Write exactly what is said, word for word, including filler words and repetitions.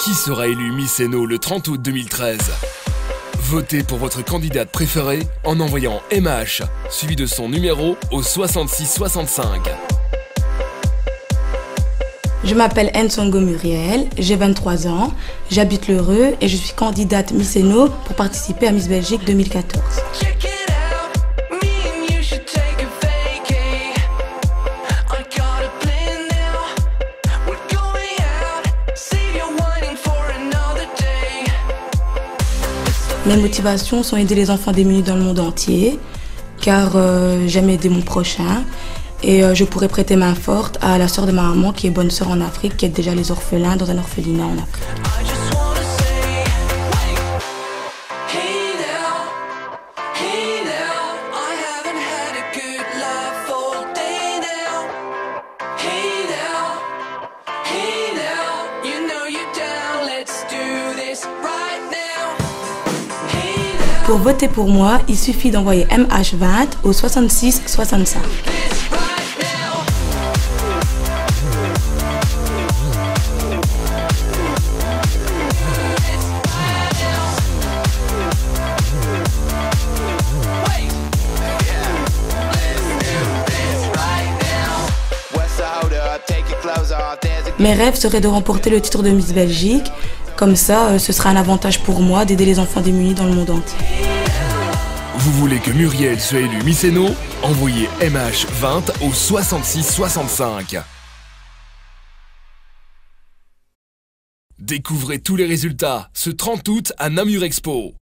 Qui sera élu Miss Hainaut le trente août deux mille treize? Votez pour votre candidate préférée en envoyant M H suivi de son numéro au soixante-six soixante-cinq. Je m'appelle Nsongo Muriel, j'ai vingt-trois ans, j'habite l'Heureux et je suis candidate Miss Hainaut pour participer à Miss Belgique deux mille quatorze. Mes motivations sont aider les enfants démunis dans le monde entier, car euh, j'aime aider mon prochain et euh, je pourrais prêter main forte à la sœur de ma maman qui est bonne sœur en Afrique, qui aide déjà les orphelins dans un orphelinat en Afrique. Pour voter pour moi, il suffit d'envoyer M H vingt au soixante-six soixante-cinq. Mes rêves seraient de remporter le titre de Miss Belgique. Comme ça, ce sera un avantage pour moi d'aider les enfants démunis dans le monde entier. Vous voulez que Muriel soit élue Miss Hainaut? Envoyez M H vingt au soixante-six soixante-cinq. Découvrez tous les résultats ce trente août à Namur Expo.